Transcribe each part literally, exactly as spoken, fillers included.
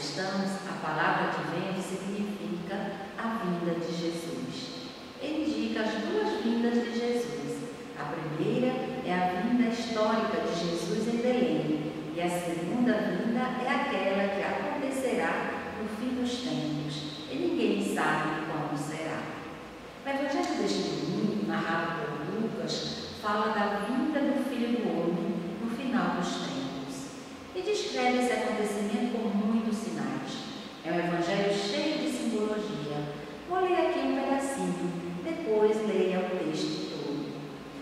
cristãos, a palavra advento significa a vinda de Jesus. Indica as duas vindas de Jesus. A primeira é a vinda histórica de Jesus em Belém, e a segunda vinda é aquela que acontecerá no fim dos tempos, e ninguém sabe quando será. O Evangelho deste domingo, narrado por Lucas, fala da vinda do Filho do Homem no final dos tempos, e descreve esse acontecimento com muitos sinais. É um Evangelho cheio de simbologia. Vou ler aqui um pedacinho, depois leia o texto todo.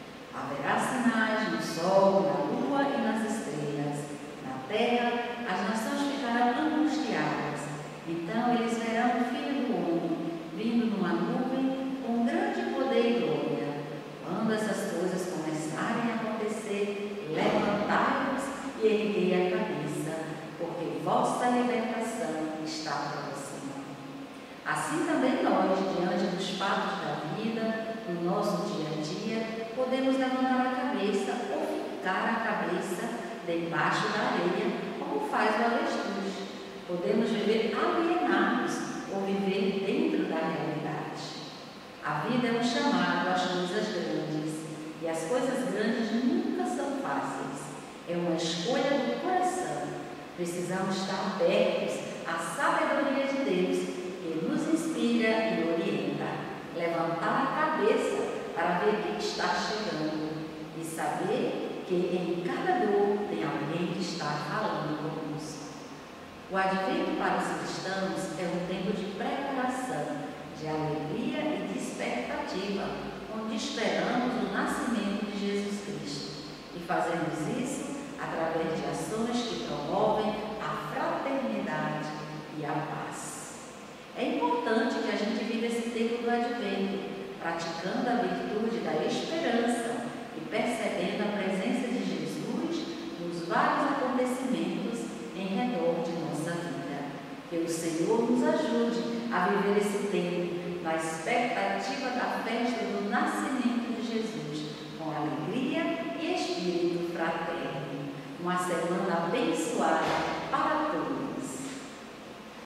Haverá sinais no sol, na lua e nas estrelas. Na terra, as nações ficarão angustiadas. Então eles verão o Filho do Homem vindo numa nuvem com grande poder e glória. Quando essas coisas começarem a acontecer, levantai-vos e erguei a cabeça, porque vossa libertação está próxima. Assim também nós, diante dos fatos da vida, no nosso dia a dia, podemos levantar a cabeça ou ficar a cabeça debaixo da areia, como faz o avestruz. Podemos viver alienados ou viver dentro da realidade. A vida é um chamado às coisas grandes, e as coisas grandes nunca são fáceis. É uma escolha do coração. Precisamos estar abertos à sabedoria de Deus, que nos inspira e orienta. Levantar a cabeça para ver quem está chegando e saber que em cada dor tem alguém que está falando conosco. O advento para os cristãos é um tempo de preparação, de alegria e de expectativa, onde esperamos o nascimento de Jesus Cristo. E fazemos isso através de ações que promovem a fraternidade e a paz. É importante que a gente viva esse tempo do advento, praticando a virtude da esperança e percebendo a presença de Jesus nos vários acontecimentos em redor de nossa vida. Que o Senhor nos ajude a viver esse tempo na expectativa da festa do nascimento de Jesus, com alegria e espírito fraterno. Uma semana abençoada para todos.